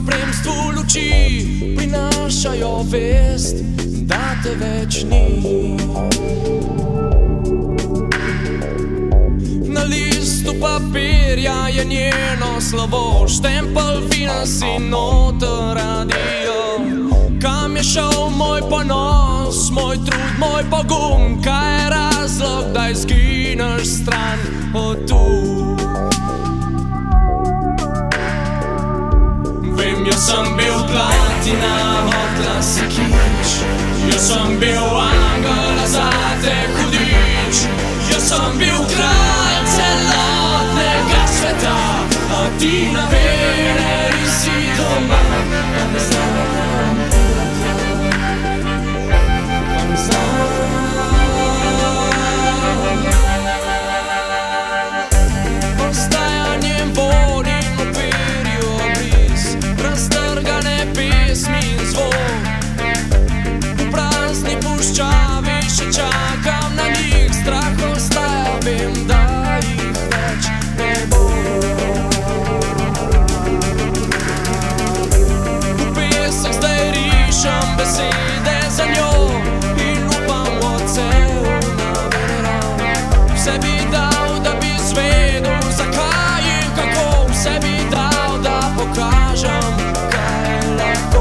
spremstvu luči prinašajo vest, da te več ni. Na listu papirja je njeno slovo, štempel vina si noter radio. Kam je šel moj ponos, moj trud, moj pogum? Kaj je razlog, da izgineš stran od tu? Vem, jaz sem bil platina, hotla si kič. Jaz sem bil angel, a zate hudič. Jaz sem bil kralj celotnega sveta, a ti na Veneri si doma. Pa ne znam, pa ne znam. Postajanjem vodim v perju obris, raztrgane pesmi in zvok. V prazni puščavi še čakam na njih, strah ostaja, vem, da jih več ne bo. V pesek zdaj rišem besede za njo in upam odsev na venera. Vse bi dal, da bi zvedel, zakaj in kako. Vse bi dal, da pokažem, kaj je lahko.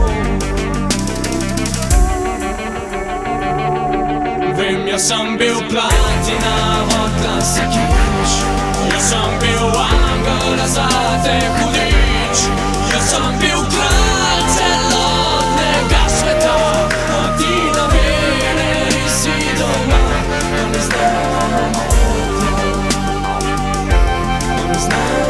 Vem, jaz sem bil platina, hotla si kič. Jaz sem bil angel, a zate hudič. Jaz sem bil kralj celotnega sveta, a ti na Veneri si doma. Pa ne znam, pa ne znam.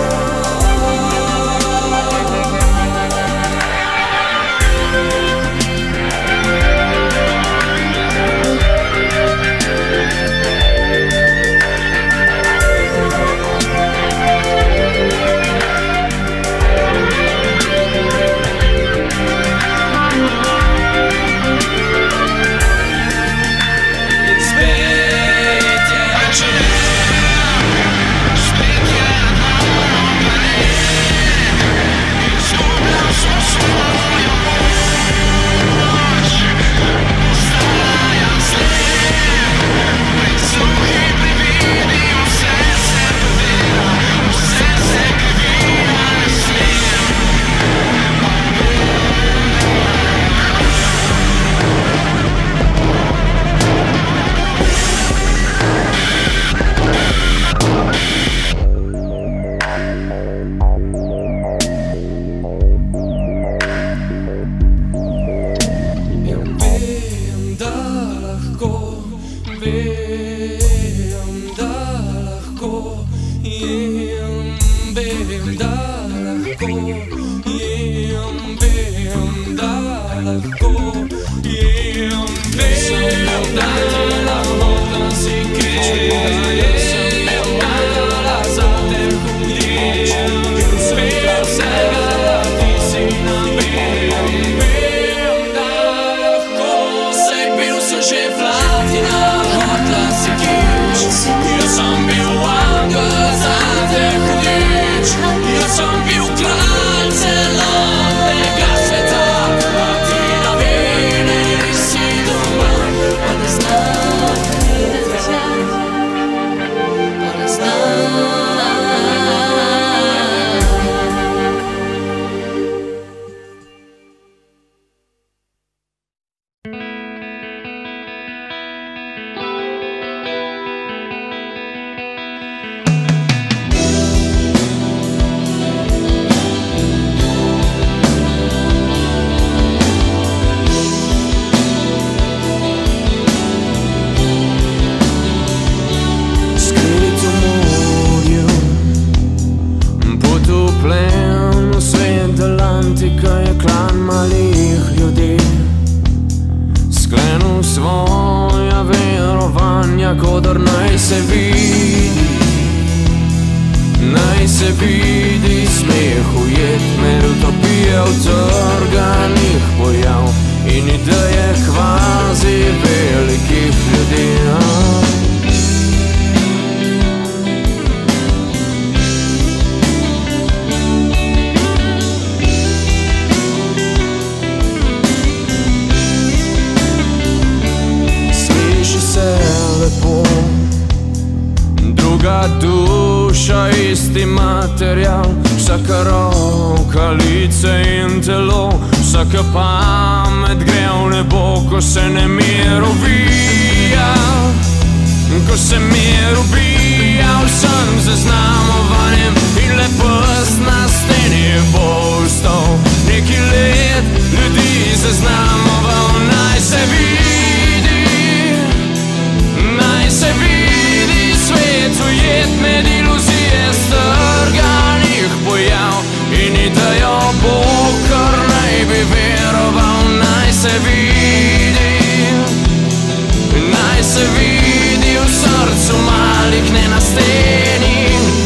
Naj se vidi smeh ujet med utopije utrganih pojav in ideje kvazi velikih ljudi. isti material, vsaka roka, lice in telo, vsaka pamet gre v nebo, ko se nemir uvija. Ko se mir ubija, vsem zaznamovanjem in lepost na steni bo ostal neki let ljudi zaznamoval. Naj se vidi svet ujet med iluzije strganih pojav in idejo bo, kar naj bi veroval. Naj se vidi v srcu malih, ne na steni.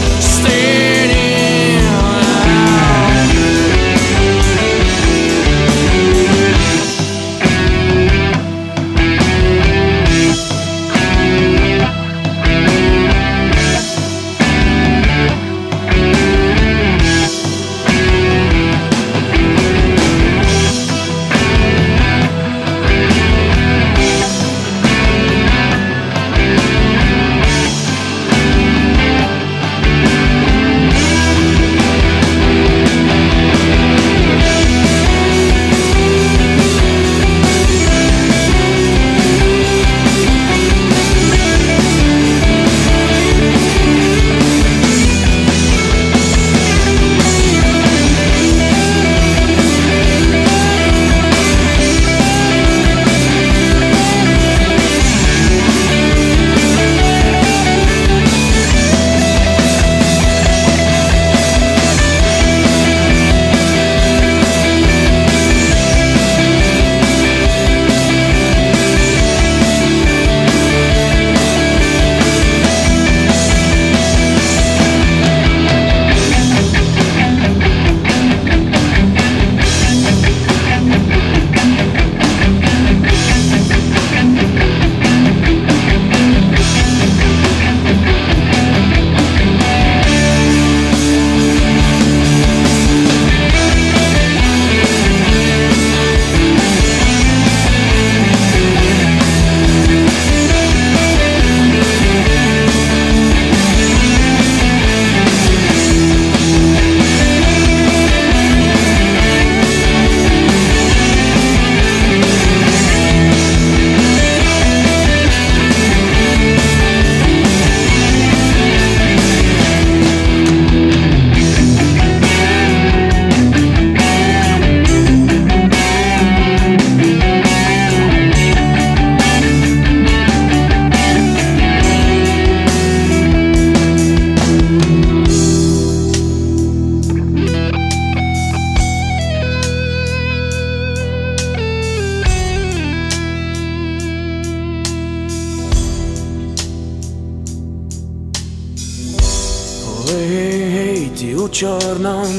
Hej, ti v črnem,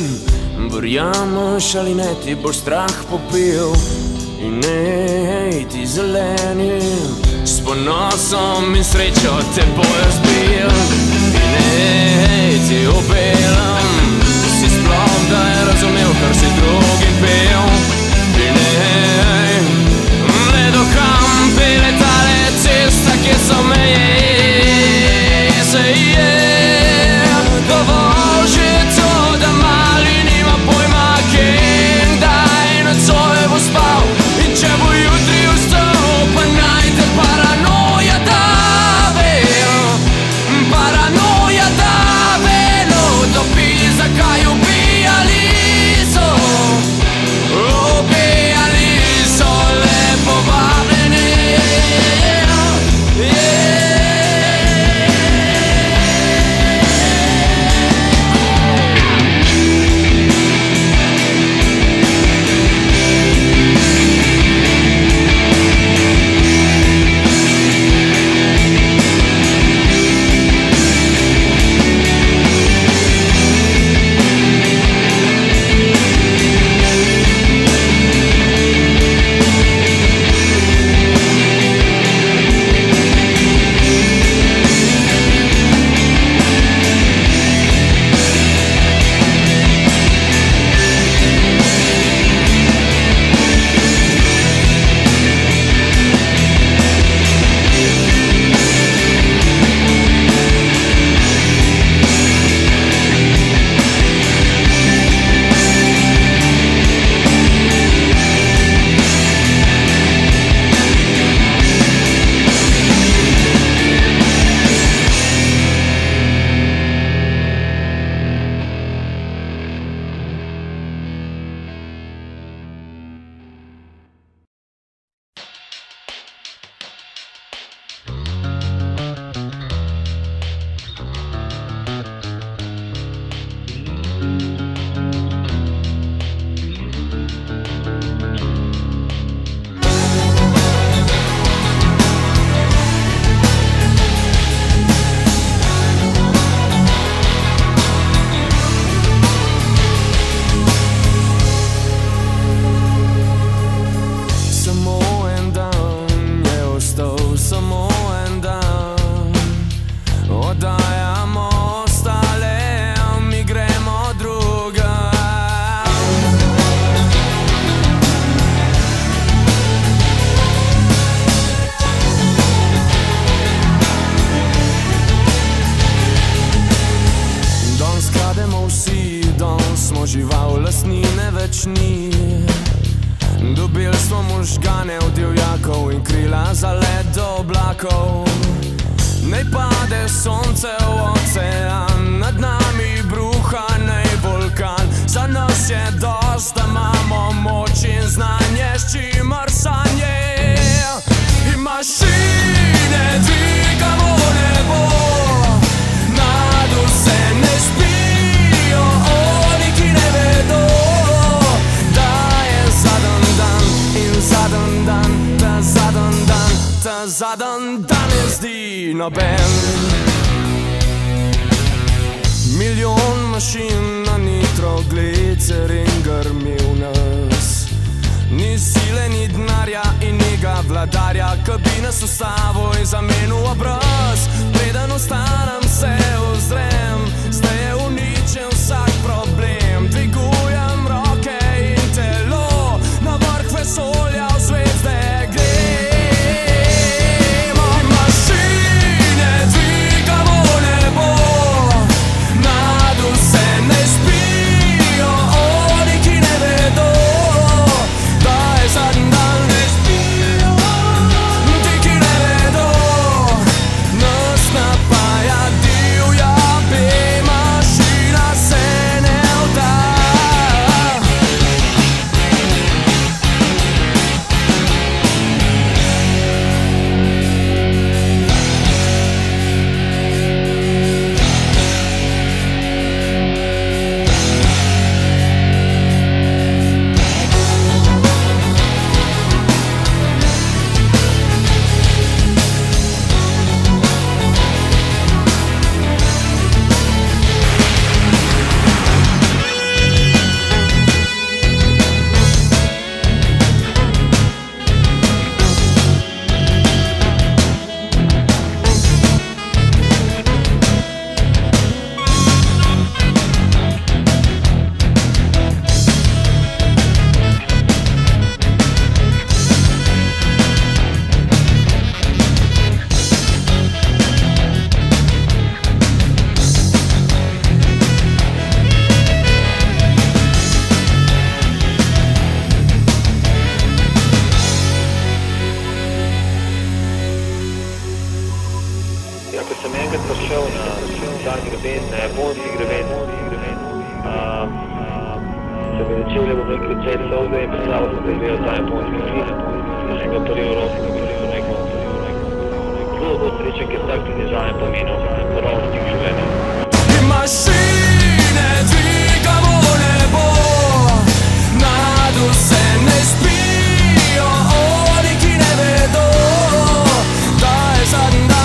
verjameš ali ne, ti boš strah popil. In hej, ti zeleni, s ponosom in srečo te bojo zbil. In hej, ti v belem, si sploh da je razumel, kar si drugim pel. In hej, le do kam pele tale cesta, kje so meje. Se je dovolj že to, da mali nima pojma, kje kdaj nocoj bo spal. In če bo jutri vstal, pa naj te paranoja dave. Paranoja dave, no dobi, zakaj ubijali so. Ubijali Dobili smo možgane od divjakov in krila za let do oblakov. Naj pade sonce v ocean, nad nami bruha nej vulkan. Za nas je dost, da imamo moč in znanje, s čimer sanje in mašine dvigamo nebo. Nad vse ne spijo oni, ki ne vedo, da je zadnji dan in zadnji dan, ta zadnji dan, ta zadnji dan ne zdi noben. Milijon mašin na nitroglicerin grmi v nas. Ni sile, ni denarja in njega vladarja, ki bi nas ustavil in zamenil obraz. Preden ostanem se ozrem, zdaj je uničen vsak problem. Dvigujem roke in telo, na vrh vesolja v zvezde grem. Mašine dvigamo nebo, nad vse ne spijo oni, ki ne vedo, da je zadnji dan. Ne spijo ti, ki ne vedo, nas napaja divja bej, mašina se ne vda. Ko sem enkrat prišel na ta greben, na japonski greben, sem bil začel, da bom nekaj cel dolgo in predstavil, da bi bil ta japonski film. Da sem ga prvi v Evropi, da bi rekel, zelo bo srečen, ker tak tudi zame pomenil naravno stik življenja. Mašine dvigamo nebo, nad vse ne spijo oni, ki ne vedo, da je zadnji dan.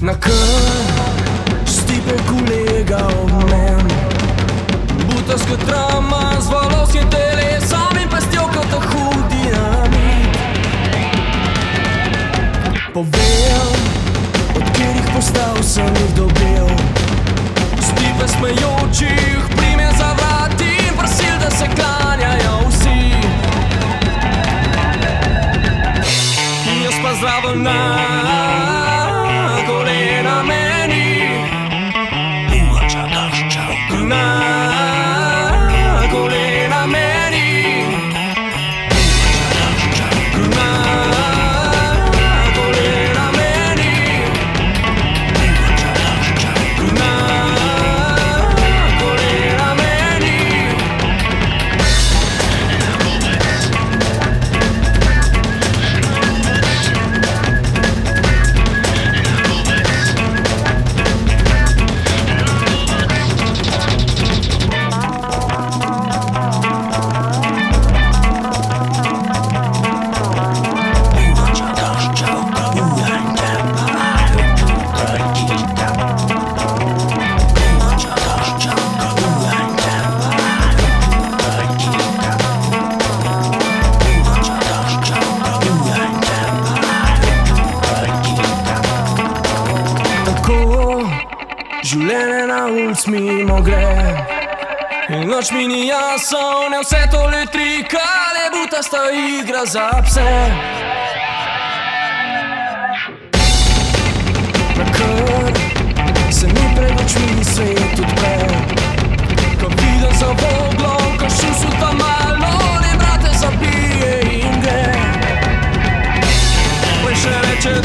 Na kar Stipe kolega ob men, butarska trama z valovskim telesom in pestjo kot ta hudi dinamit. Povem, od katerih postav sem jih dobil, Stipe smejočih prime za vrat in prosil, da se klanjajo vsi. Jaz pa zraven na kolena meni, na kolena meni, na kolena meni, na kolena meni. Življenje na ulic mimo gre in noč mi ni jasno, ne vse to letrika, le butasta igra za pse. Nakar se mi pred očmi svet odpre, ko vidim za voglom, ko šusu tam malo, ne brate zabije in gre. Prej še reče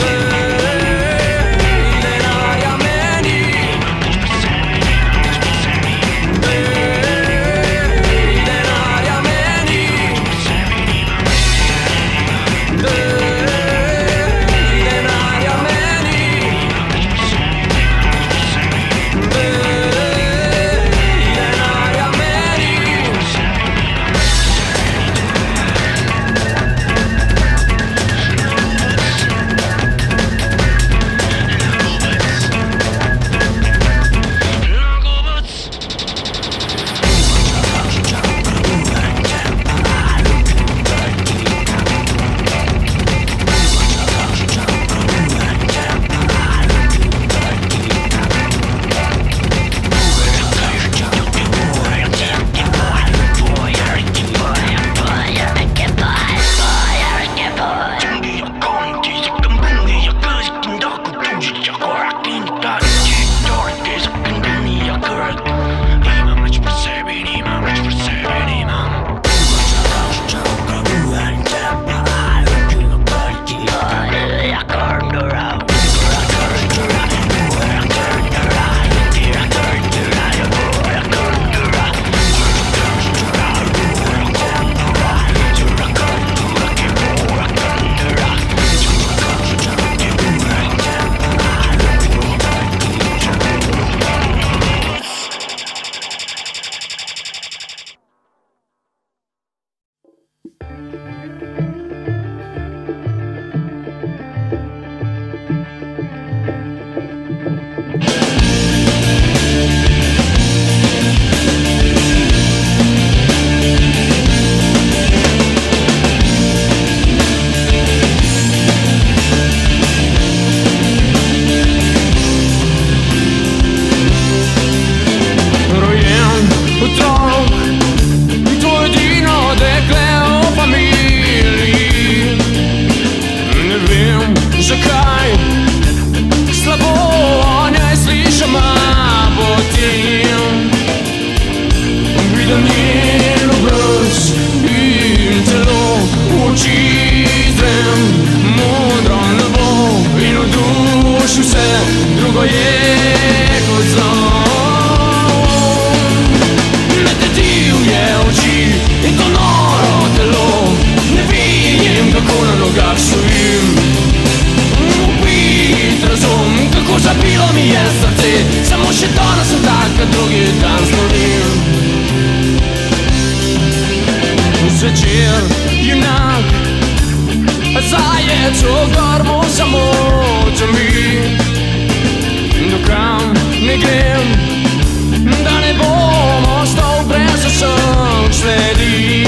grem, da ne bom ostal brez vseh sledi.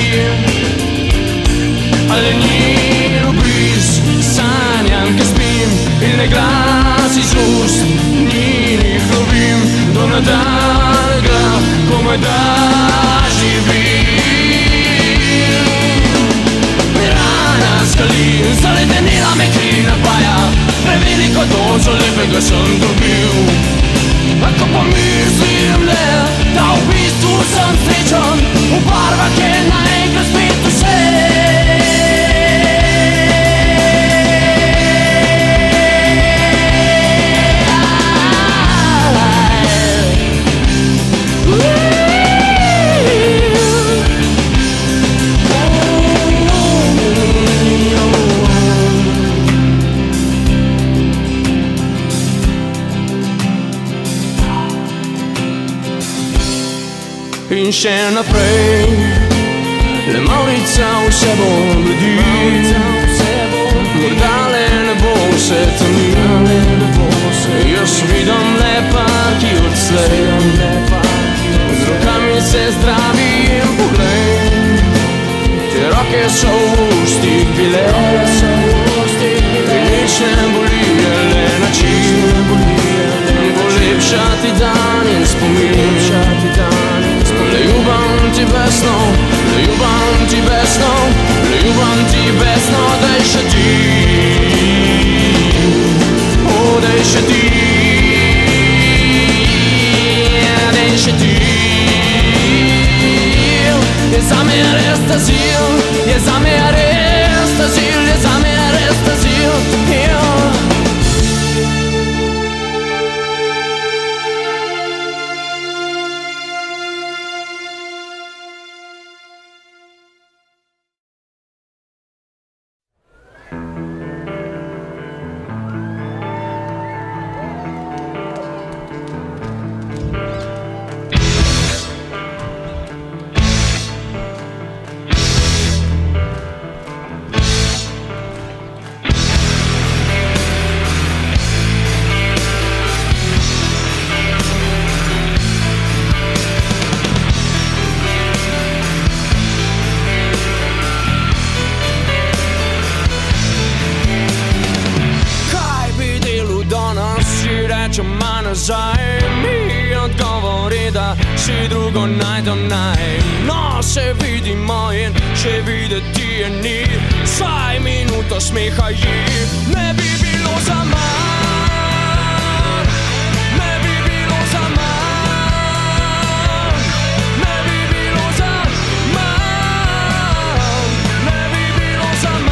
Ali ni obriz, sanjam, ki spim, in ne glas iz ust, ni jih lovim, do nadaljnjega, komaj da živim. Rana skali, zaledenila me kri napaja, preveliko dozo lepega sem dobil. Ako pa mislim le, da v bistvu sem srečen, v barvah je naenkrat spet vse. In še naprej, le Mavrica vse bo bledi, morda le ne bo vse temnil. Jaz vidim le parki odslej, z rokami se zdravim, poglej, te roke so v ustih bile, in nič ne boli, je le način, polepšati dan in spomin. Ljubam ti besno, ljubam ti besno, ljubam ti besno, daj še ti, o, daj še ti, daj še ti. Je zame res ta zil, je zame res ta zil, je zame res ta zil. Mi odgovori, da si drugo najdem naj. No, se vidimo in če videti je ni, vsaj minuto smeha ji ne bi bilo za manj, ne bi bilo za manj, ne bi bilo za manj, ne bi bilo za manj.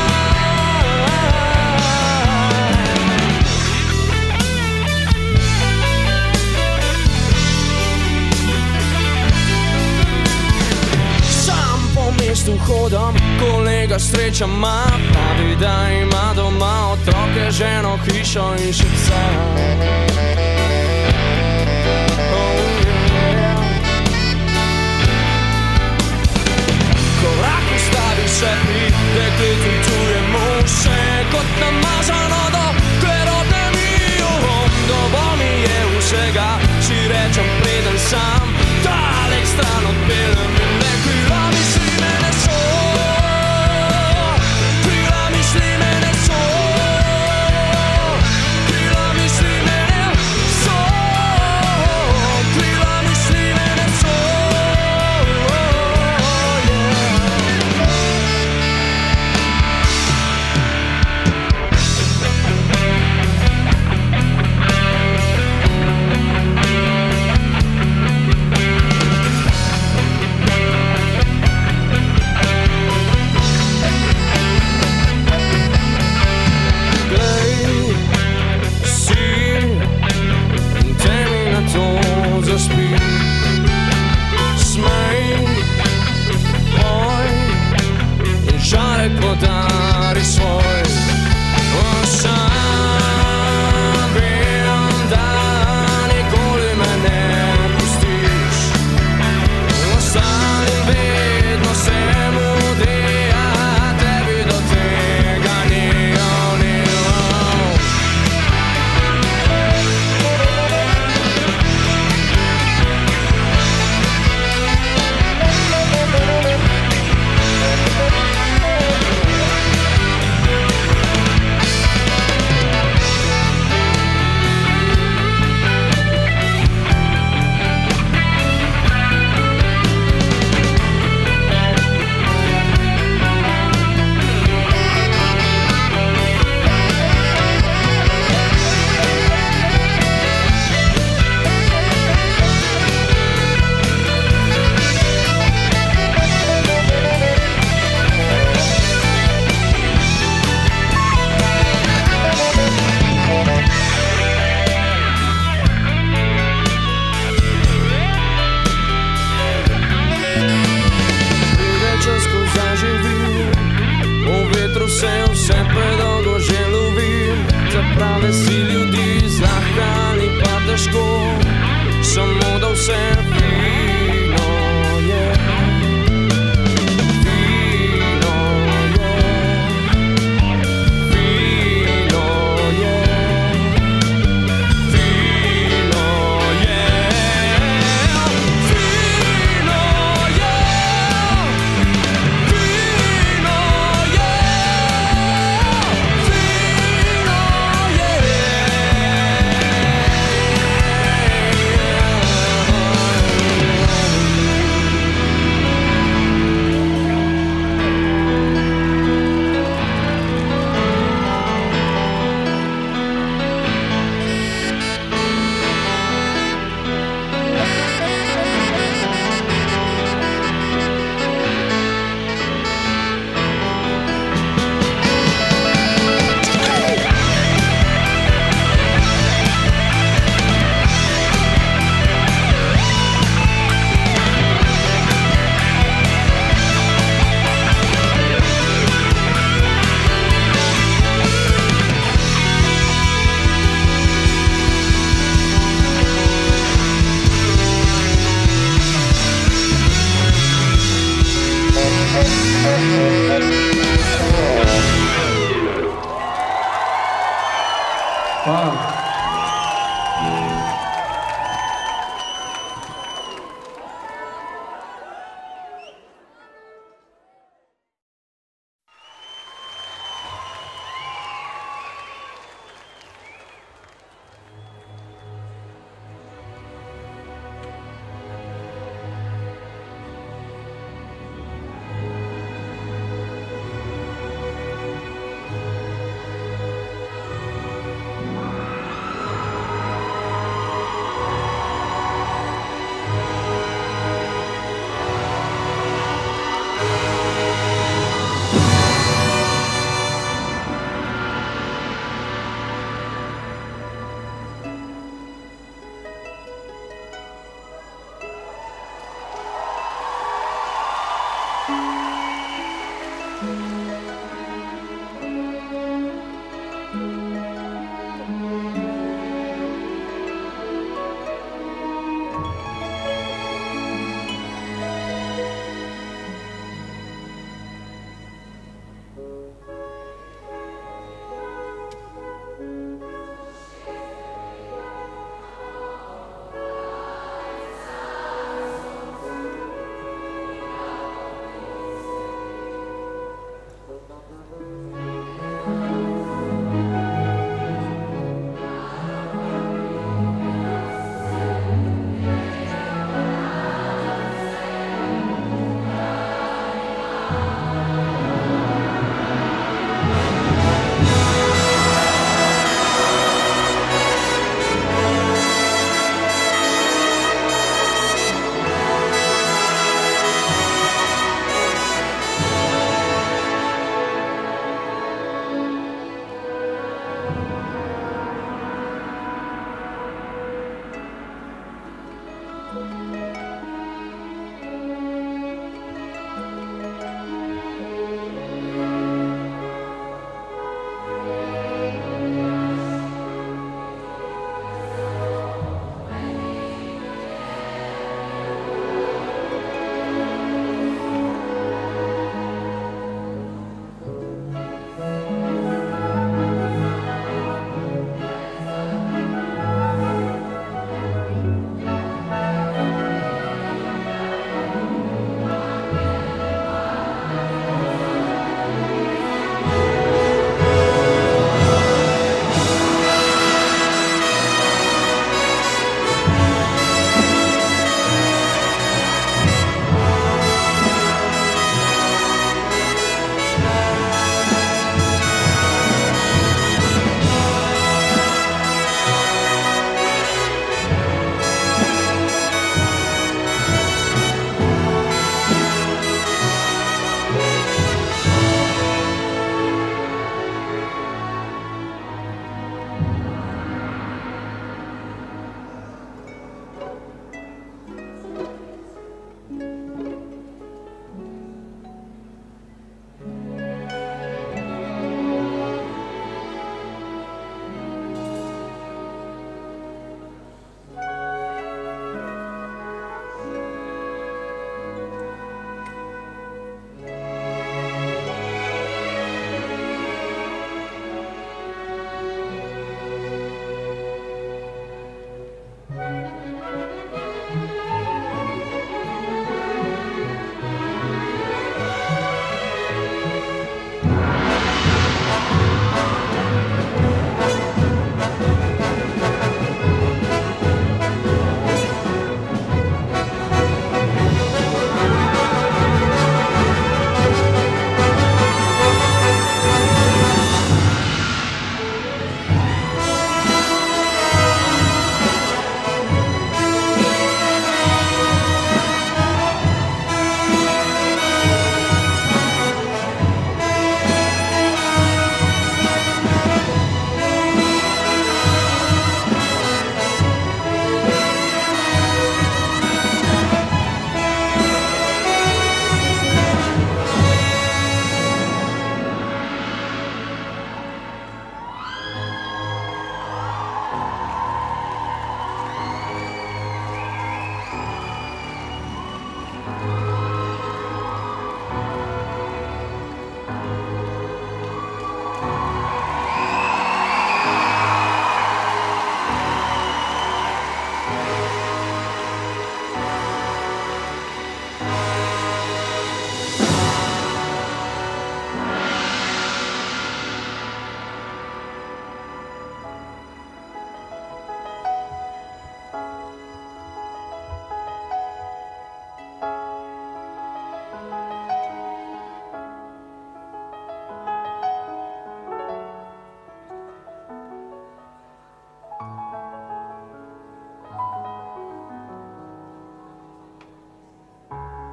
Hodam, kolega sreča ima, pravi, da ima doma otroke, ženo, hišo in še psa. Korak ustavi se pri dekletu, čujemo vse kot namazano, dokler odnemijo, dovolj mi je vsega, si rečem preden sam dalek stran odpeljem in ne krila misli mene so, krila misli mene so, krila misli mene so.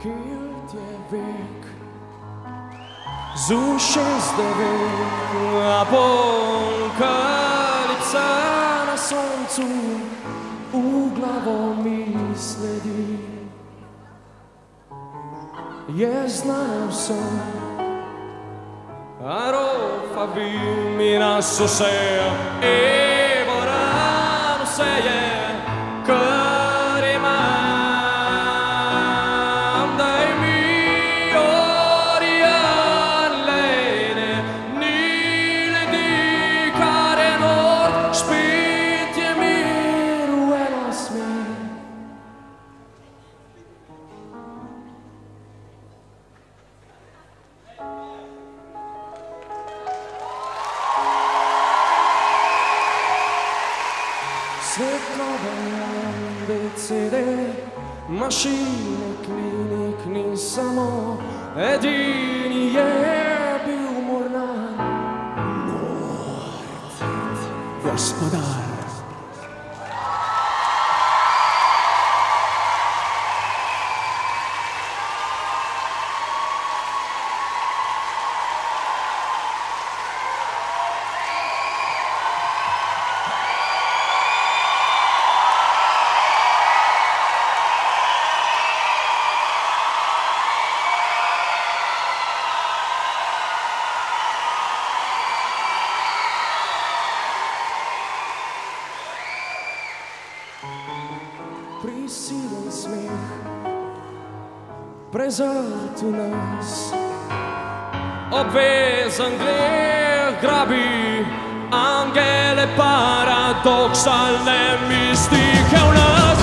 kilt je vek, zušesteve apokalipsa na soncu u glavo mi sledi. Je znao sam arofabi mi naso se evo rano se je karimam daj mi orijan lene nile di kare nord spit je mir u enos mi. Svetlove ABCD, mašine, klinik, ni samo edini je bil mornar. Nord, gospodar. Prisilen smeh prezrt u nas, obvezan greh grabi angele paradoksalne mistike u nas.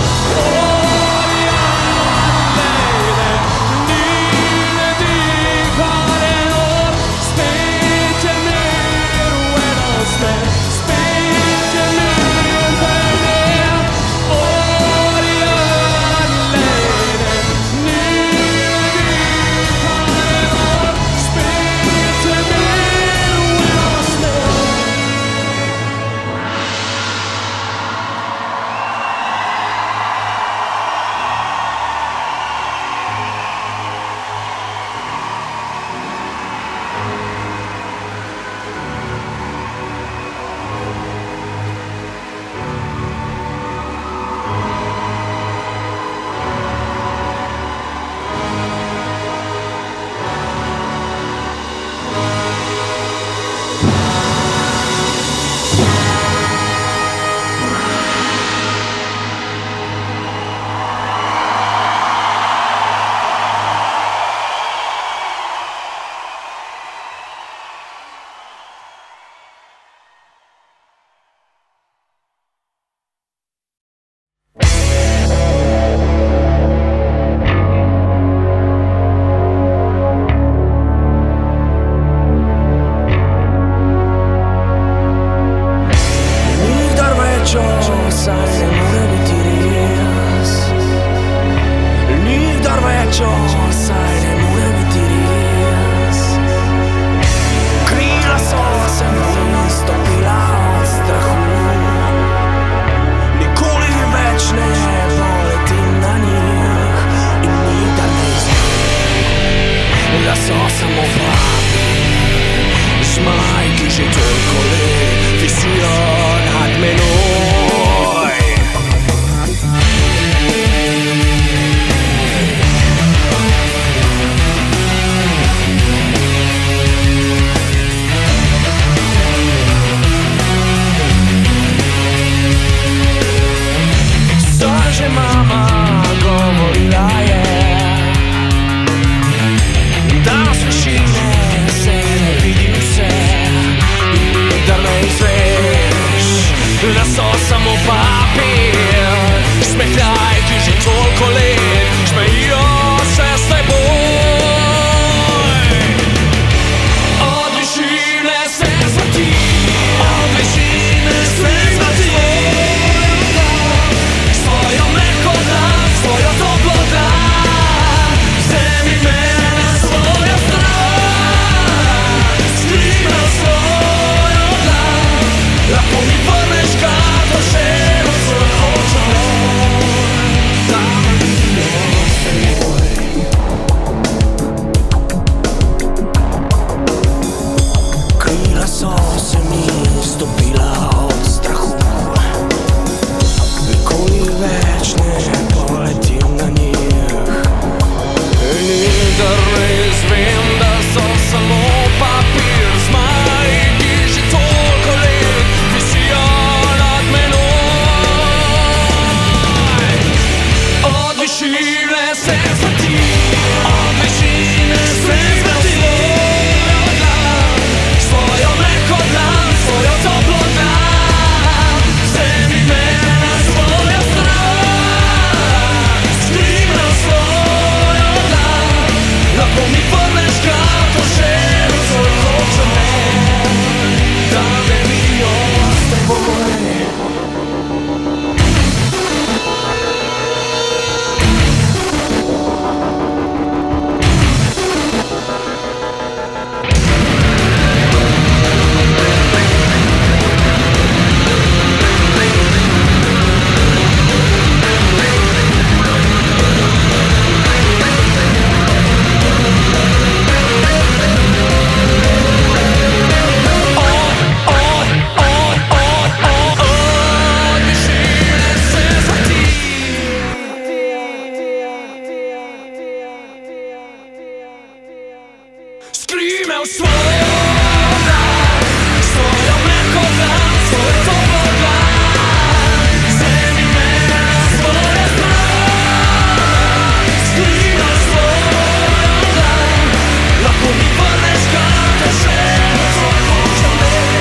miał swój plan, swoją męką plan, swój topą plan. Ziemi miał swoje plan, zginął swój plan. Lahko mi vrneš, kada še tvoj kožo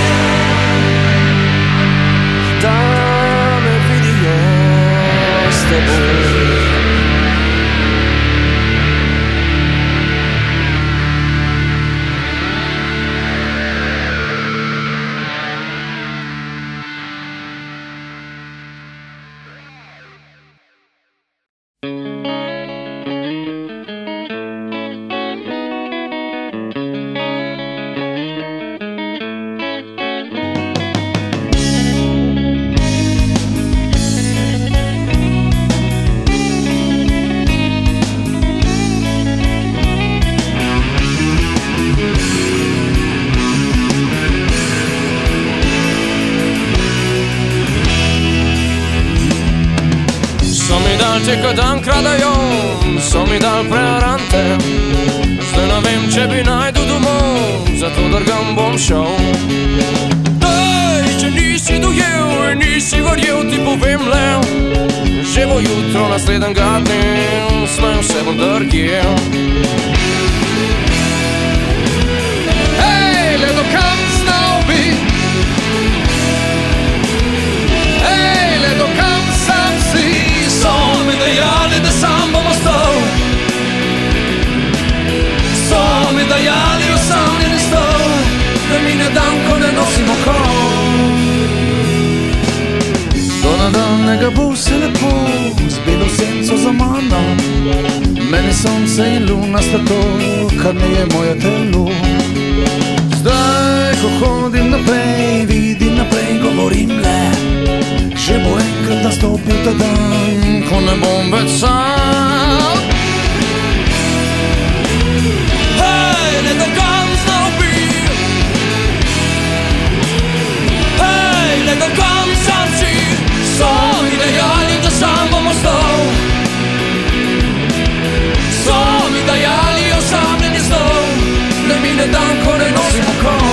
da me vidijo s teboj. Če dan kradajo, so mi dal prearante. Zdaj ne vem, če bi najdu domov, zato drgam bom šel. Daj, če nisi dojel in nisi verjel, ti povem le, že bo jutro naslednjega dne, smem se bom drgel. Hej, le do kam znal bi? Hej, le do kam sam si? So mi dejali, da sam bom ostal. So mi dejali, osamljeni stol, da mi ne dan, ko ne nosimo kol. Do nadaljnega bo vse lepo, z belo senco za mano. Meni sonce in luna sta to, kar ne je moje telo. Zdaj, ko hodim naprej, vidim naprej, govorim le, že bo enkrat nastopil ta dan, ko ne bom več sam. Hej, le do kam znal bi? Hej, le do kam sam si? So mi dejali, da sam bom ostal. So mi dejali, osamljeni stol, da mi ne dan, ko ne nosimo kol.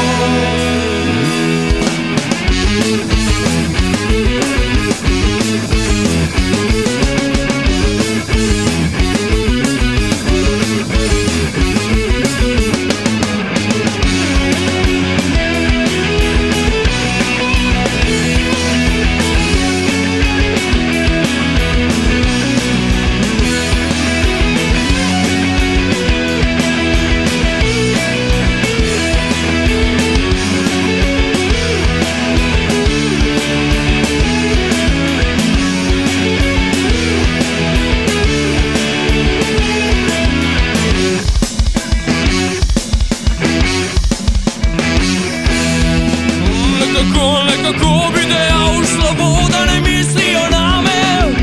Kako bi dejal slabo, da ne mislijo name.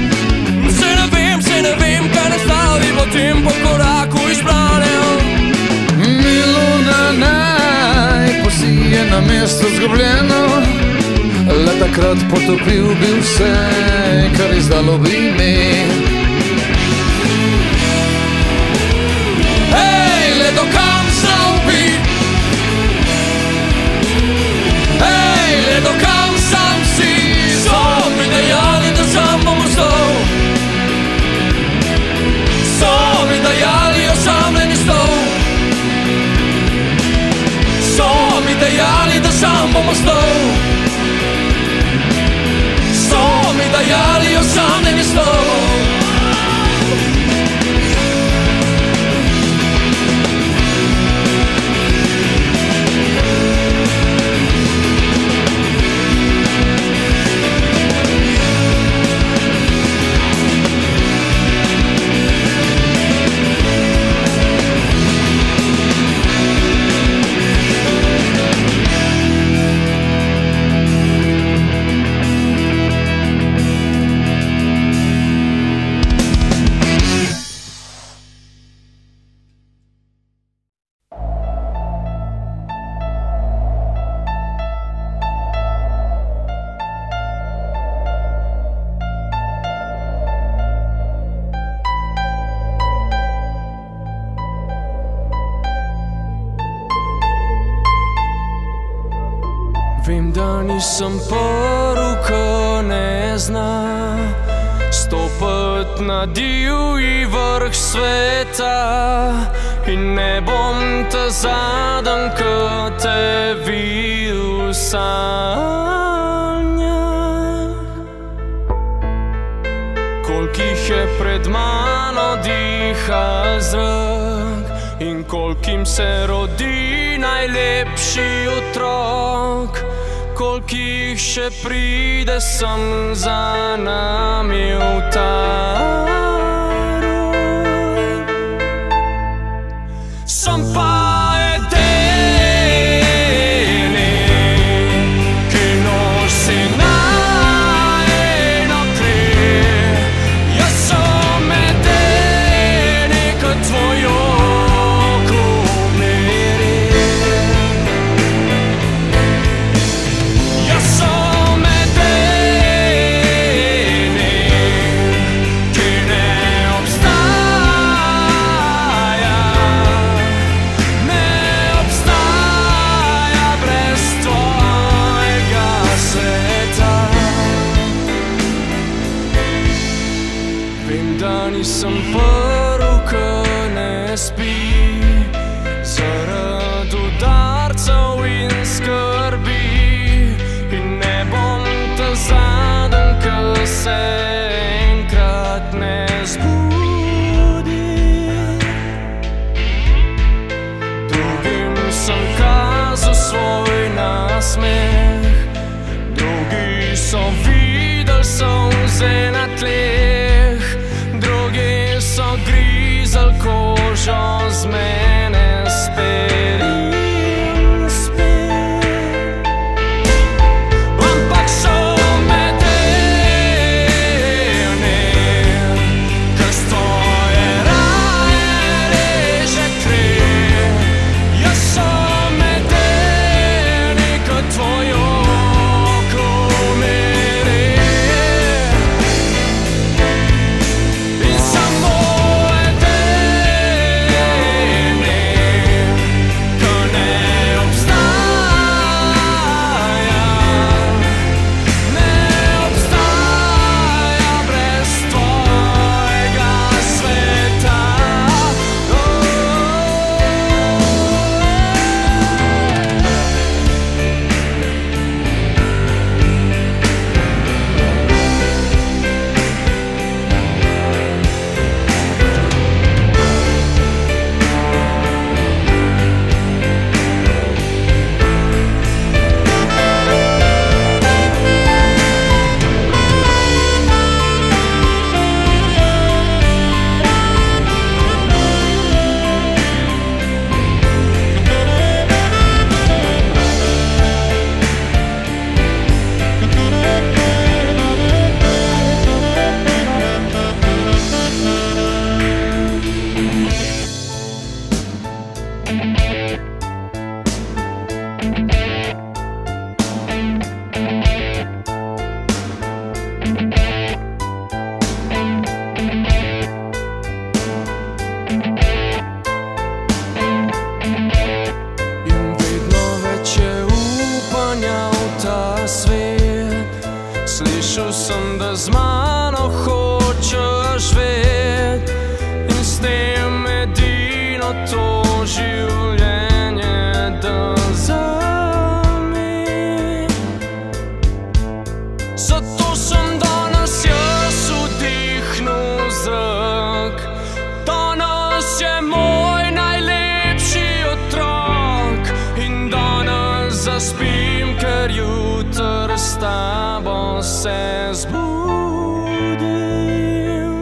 Se ne vem, kaj nastavi potem po koraku izbranem. Miluna naj posije na mesto zgubljeno, le takrat potopil bi vse, kar izdalo bi ime. Hej, le do kam znal bi? Hej, le do kam sam si? So mi dejali, da sam bom ostal. So mi dejali, osamljeni stol. So mi dejali, da sam bom ostal. So mi dejali, osamljeni stol. sem prv, ko ne zna stopit na divji vrh sveta, in ne bom ta zadnji, ko te videl v sanjah. Kolikih je pred mano diha zrak in kolikim se rodi najlepši otrok, kolikih še pride sem za nami v ta rok. Sem pa edini, ki nosi najino kri. Jaz sem edini, ko tvoj oko umiri. Jaz sem edini, ki ne obstaja, ne obstaja brez tvojega sveta. Vem, da nisem prv, ko ne spi, zaradi udarcev in skrbi, in ne bom ta zadnji, ko se enkrat ne zbudi. Drugim sem kazal svoj nasmeh, drugi so videli solze na tleh, drugi so grizali kožo z mene spet in spet. Ampak sem edini, ko s tvoje rane reže kri. Jaz sem edini, ko tvoj oko umiri. In samo edini, ko ne obstaja, ne obstaja brez tvojega sveta. In vedno več je upanja v ta svet. Slišal sem, da z mano hočeš živeti, in s tem edino to življenje da zame. Zato sem danes jaz vdihnil zrak, danes je moj najlepši otrok, in danes zaspim, ker jutri s tabo se zbudim.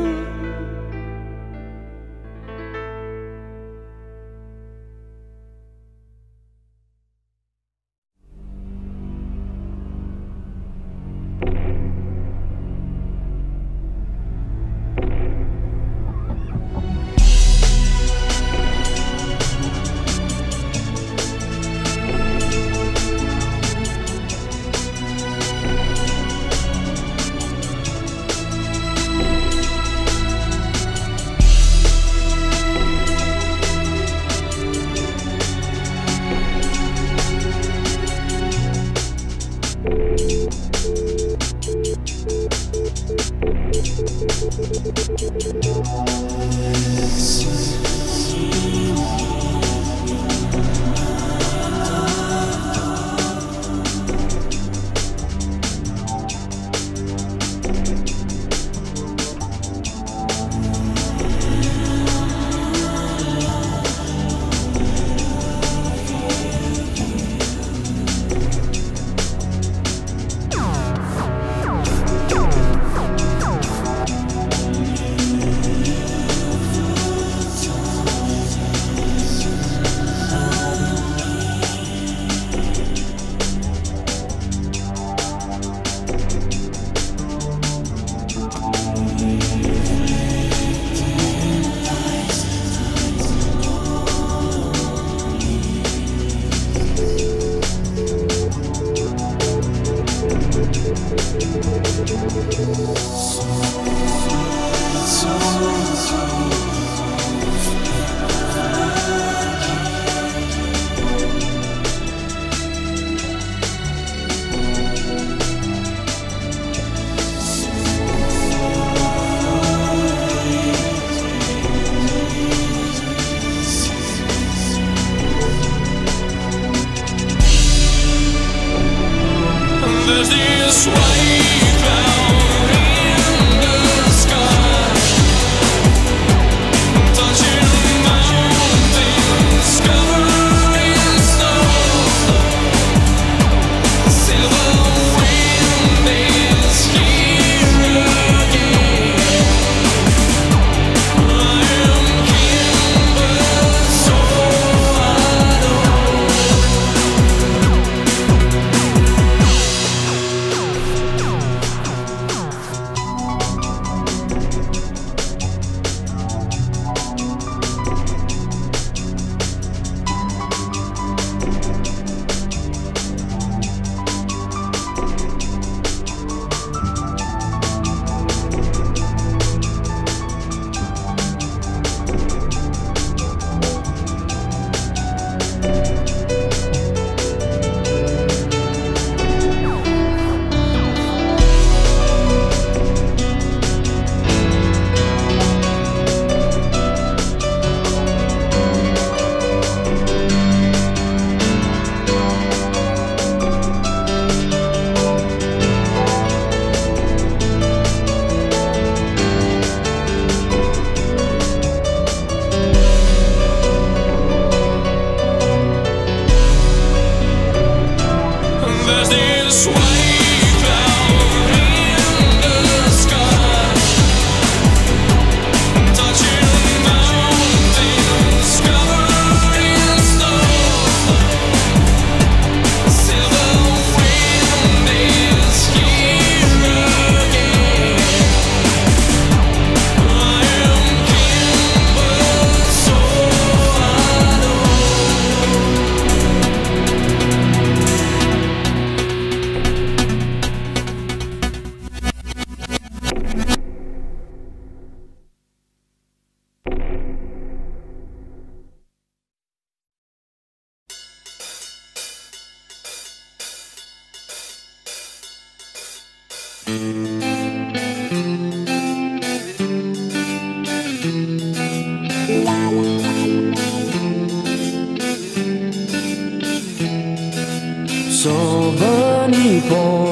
Sobani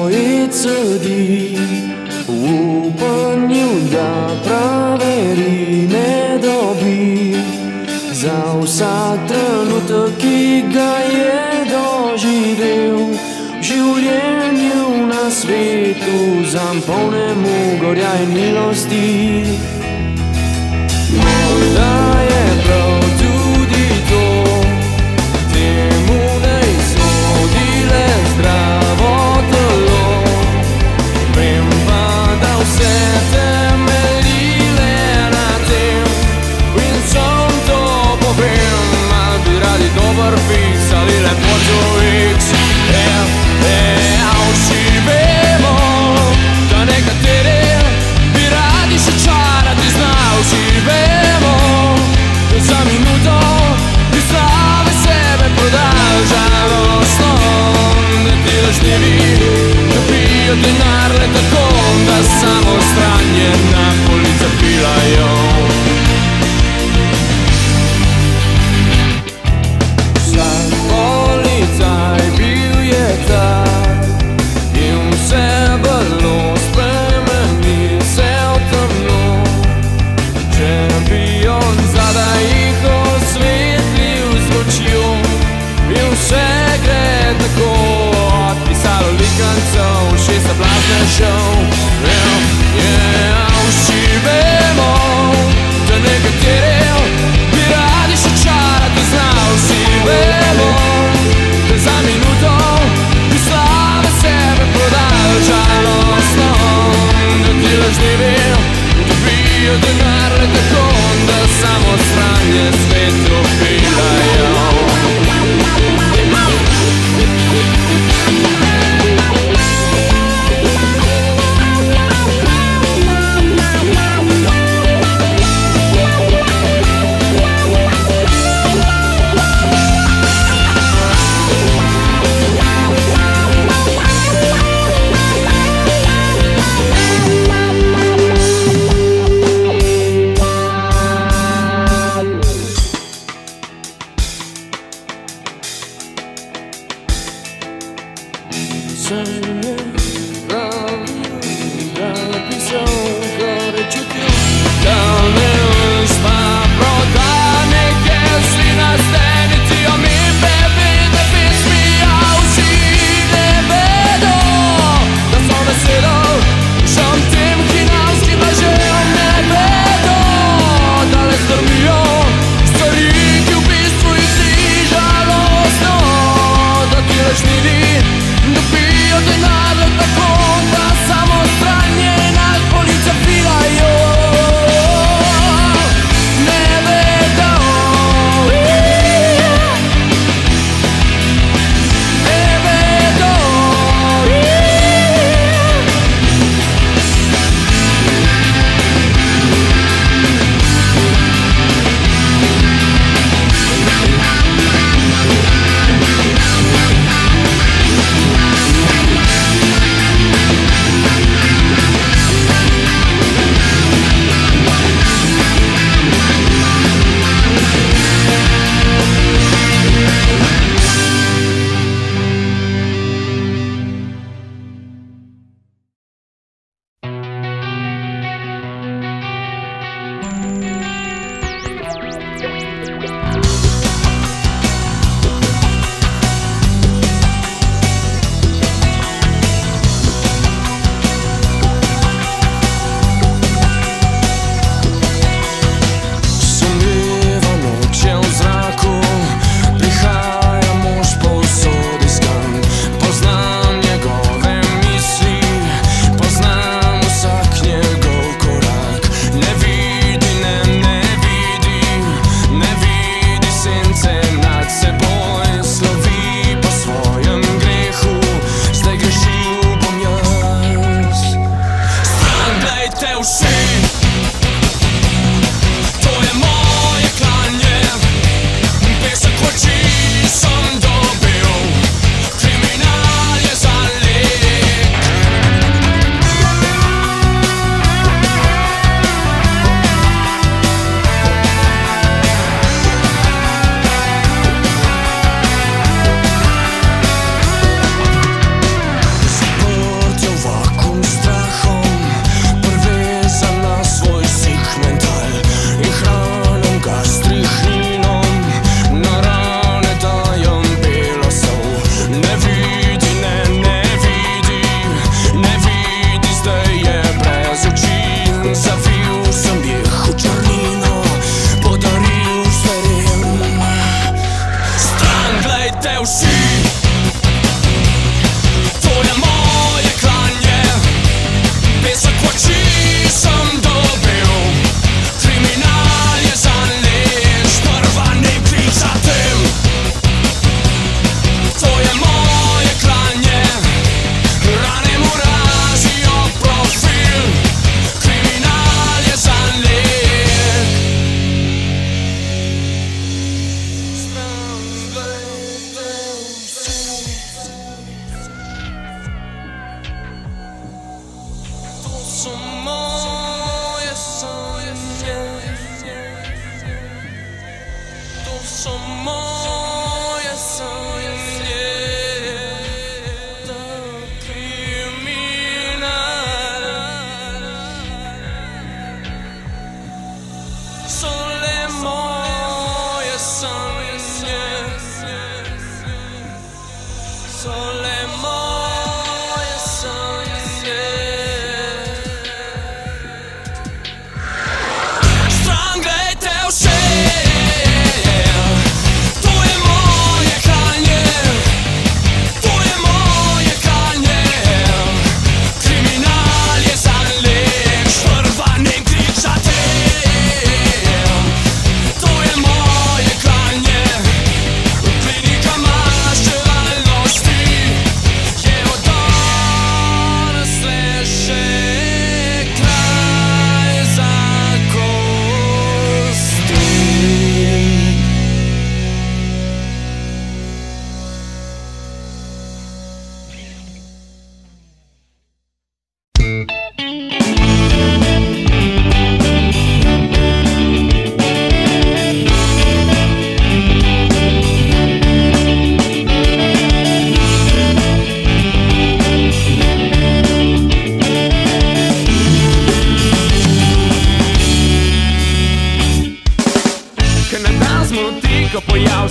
poeță di upanju da praverine dobi za vsak trenutek, ki ga je doživel v življenju na svetu, zampolnemu gorja in milosti. Morda je prav tudi to, temu ne izhodi le zdravo telo. Vem pa, da vse temelji le na tem, in sem to povem, ali bi radi dober fiks ali le Porto X. Vsi vemo, da nekateri bi radi še čarali jedna polica pilajo. Vsak policaj bil je tak in vse bilo spremeni se v temno. Če bi on zadaj jih osvetlil z lučjo in vse gre tako, odpisalo likancev, še se blazne šel. Vsi vemo, da nekateri bi radi še čarati znal. Vsi vemo, da za minuto bi slave sebe prodal. Žalostno, da ti lažnivi dobijo denar le tako, da samo stranje svetu pilajo.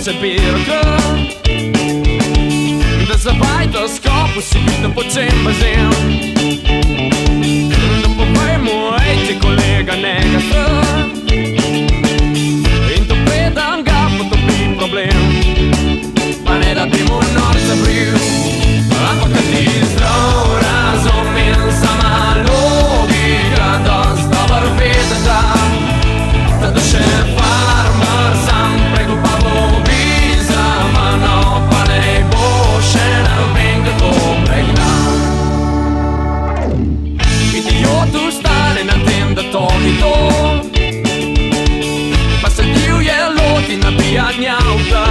se birka. Da zabajta skopu si da pocem bazen. Da povejmo, ej ti kolega, nega se. In to preden ga potopi problem. Pa ne da bi mu norca bril, ampak kad ti zdrav razum in sama logika dost dobar vede da še farmer sam prekopaval bi za mano, pa ne bo še ne vem kako pregnal. Idiot ustane na tem, da to ni to, pa se divje loti nabijanja avta.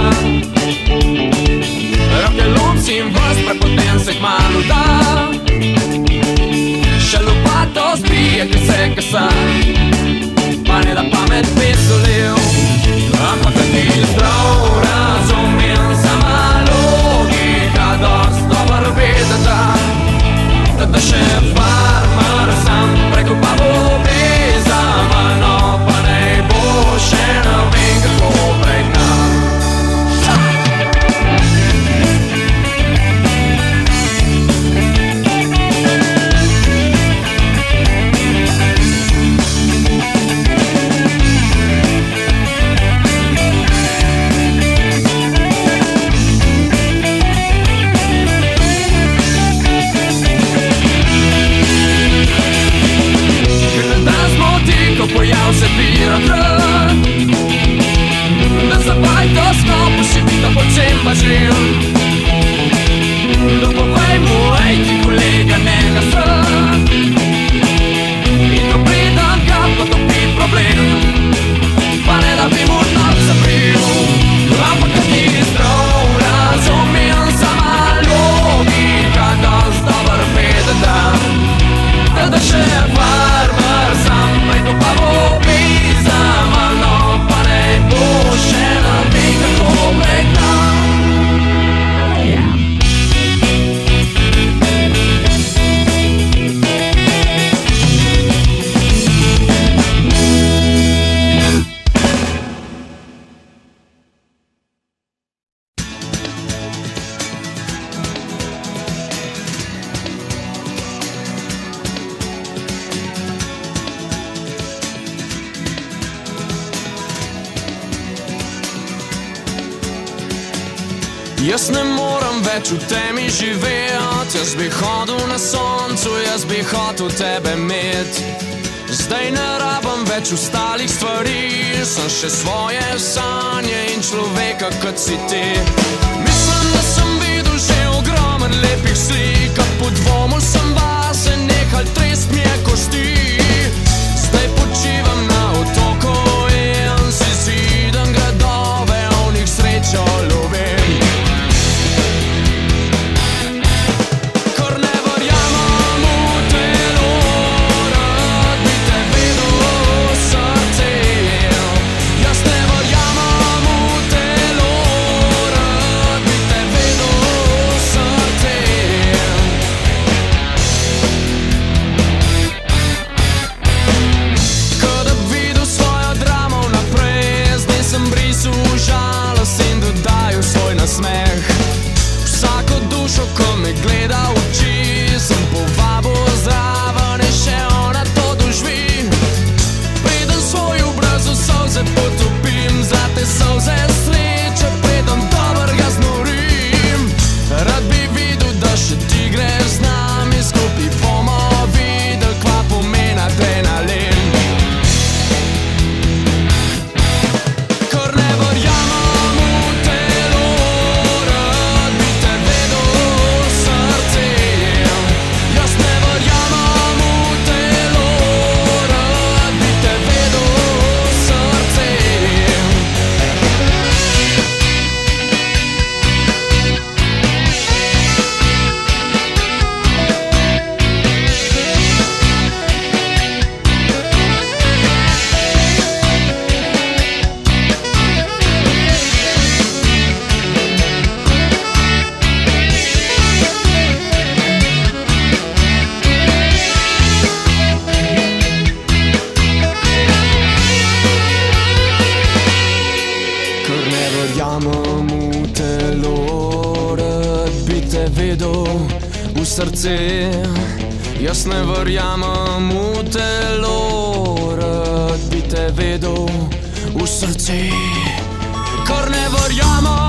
Roke lomcim vas prepoten se kmalu da, še lopato spije, ki se kasa. Pa ne da pamet pesolil, ampak da ti zdrav razum in sama logika dost dobar vede da še farmer sam prekopaval bi za mano, pa ne bo še ne vem kako pregnal. Pojav se birokrat, da zabajta skopu si da pocem bažil. Da povejmo, ej ti kolega, nega se. In to preden ga potopi problem, pa ne da bi mu norca bril, ampak da ti zdrav razum in sama logika dost dobar vede da še farmer sam prekopaval bi za mano, pa ne bo še ne vem kako pregnal. Jaz ne moram več v temi živeti, jaz bi hodil na soncu, jaz bi hotel tebe imeti. Zdaj ne rabam več ostalih stvari, sem še svoje sanje in človeka kot si ti. Mislim, da sem videl že ogromen lepih slik, a po dvomu sem vase nehal trest mi je kosti. Zdaj počivam na otoku in si zidam gradove, v njih srečo lovim. srce. Jaz ne verjamem v telo, rad bi te vedel v srce. Kar ne verjamem